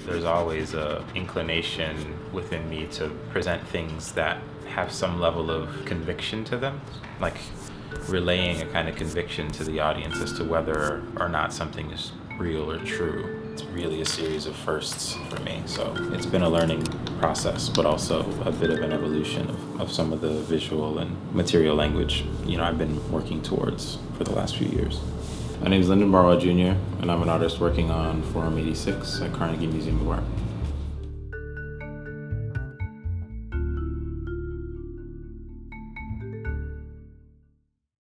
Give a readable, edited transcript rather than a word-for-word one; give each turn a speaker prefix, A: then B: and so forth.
A: There's always an inclination within me to present things that have some level of conviction to them, like relaying a kind of conviction to the audience as to whether or not something is real or true. It's really a series of firsts for me, so it's been a learning process, but also a bit of an evolution of some of the visual and material language, I've been working towards for the last few years. My name is Lyndon Barrois Jr., and I'm an artist working on Forum 86 at Carnegie Museum of Art.